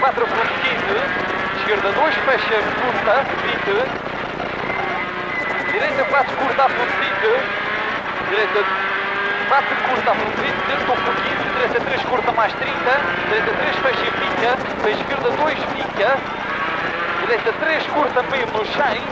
4 fundo 15, esquerda 2, fecha curta, 20, direita 4 curta a fundo 20, direita 4 curta a fundo 20, topo 15, direita 3 curta mais 30, direita 3 fecha e fica, para a esquerda 2 fica, direita 3 curta meio no 100,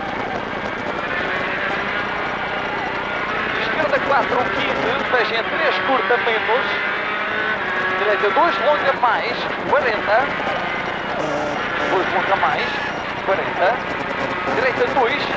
esquerda 4 15, fecha em 3 curta menos, direita 2 longa mais, 40, 2 longa mais, 40, direita 2, 20,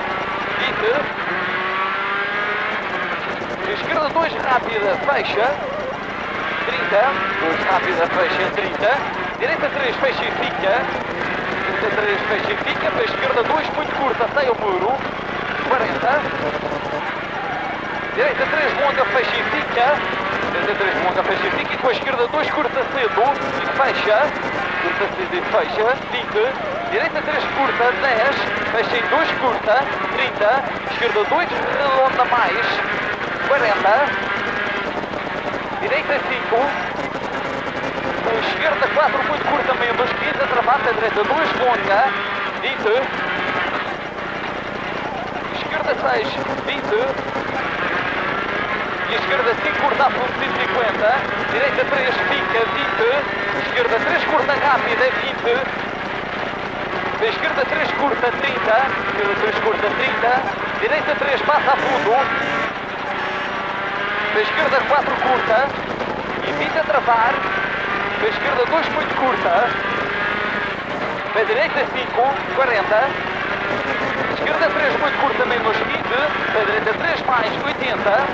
esquerda 2 rápida, fecha, 30, 2 rápida, fecha, 30, direita 3 fecha e fica, direita 3 fecha e fica, para a esquerda 2 muito curta, sai ao muro, 40, direita 3 longa, fecha e fica, direita 3 longa, fecha e fica, e com a esquerda 2 curta cedo e fecha, curta cedo e fecha, 20, direita 3 curta, 10, fecha em 2 curta, 30, esquerda 2 redonda mais, 40, direita 5, esquerda 4 muito curta, meio 2, 15, atravessa, direita 2 longa, 20, esquerda 6, 20, e esquerda 5 curta a fundo 150, direita 3 fica 20, esquerda 3 curta rápida 20, a esquerda 3 curta 30, esquerda 3 curta 30, direita 3 passa a fundo, a esquerda 4 curta, evita travar, a esquerda 2 muito curta, a direita 5, 40, esquerda 3 muito curta menos 20, a direita 3 mais 80,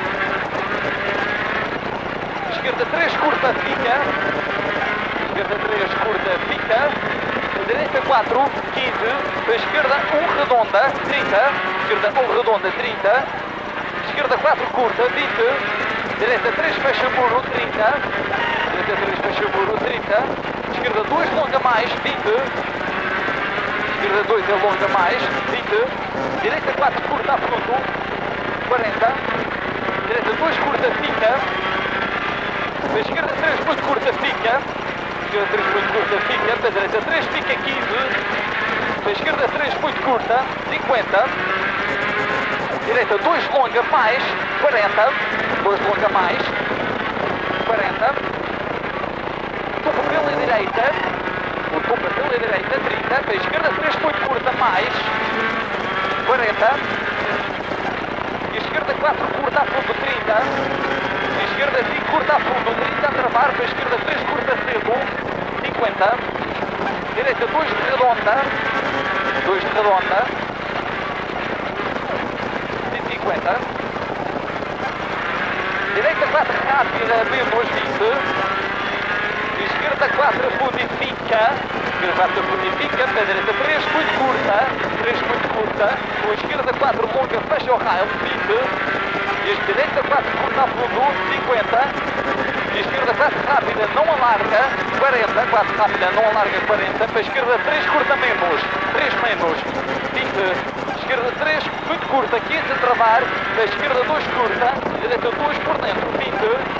esquerda 3 curta fica, esquerda 3 curta fica, a direita 4, 15, a esquerda 1 redonda, 30, esquerda 1 redonda, 30, esquerda 4 curta, 20, direita 3 fecha muro, 30, direita 3 fecha muro, 30, esquerda 2 longa mais, 20, esquerda 2 é longa mais, 20, direita 4 curta a fundo, 40, direita 2 curta fica, a esquerda 3 muito curta fica, a esquerda 3 muito curta fica, a direita 3 fica 15, a esquerda 3 muito curta, 50, direita 2 longa mais, 40, 2 longa mais, 40, topo pela direita, o topo pela direita, 30, a esquerda 3 muito curta mais, 40, e a esquerda 4 curta a fundo, 30, a esquerda 5 curta a fundo, 30 a travar, para a esquerda 3 curta cedo, 50, direita 2 redonda, 2 redonda, 150, direita 4 rápida, menos 20, esquerda 4 fundifica, esquerda 4 fundifica, para a direita 3 muito curta, 3 muito curta, com a esquerda 4 longa, fecha o raio, 20, e a direita 4 curta a fundo, 50, e a esquerda 4 rápida, não alarga, 40, 4 rápida, não alarga, 40, para a esquerda 3 curta menos, 3 menos, 20, esquerda 3 muito curta, 15 a travar, para a esquerda 2 curta, direita 2 por dentro, 20,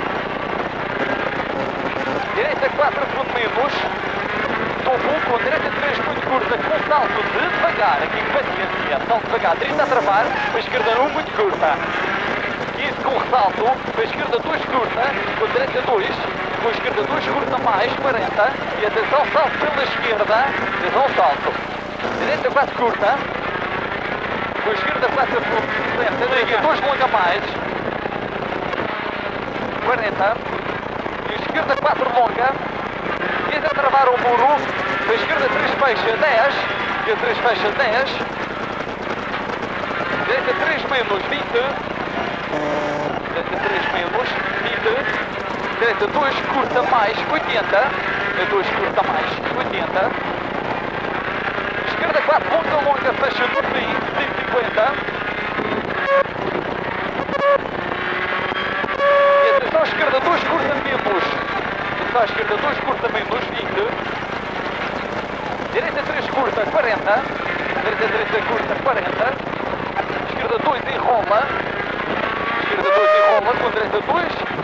direita 4 fundo menos, topo com direita 3 muito curta, com salto de devagar, aqui com paciência, salto devagar, 30 a travar, para a esquerda 1 muito curta, 15 com ressalto, para a esquerda 2 curta, com a direita 2, com a esquerda 2 curta mais, 40, e atenção, salto pela esquerda, atenção ao salto, direita 4 curta, com a esquerda 4 fundo, 60, direita 2 longa mais, 40, e a esquerda 4 longa, 15 a travar o muro, para a esquerda 3 fecha, 10, e a 3 fecha, 10, direita 3 menos, 20, direita 3 menos, 20, direita 2 curta mais, 80, 2 curta mais, 80, esquerda 4 longa, fecha no fim, 150, e atenção à esquerda 2 curta menos, atenção à esquerda 2 curta menos, 20, direita 3 curta, 40, direita 3 curta, 40, esquerda 2 enrola, esquerda 2 enrola, com direita 2,